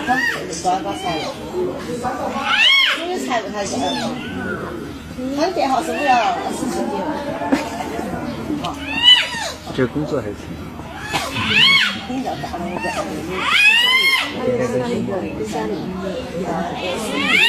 抓个财务，因为财务他是2嘛，他的电话是5要40几嘛。好， 这工作还行。 比较大的那个。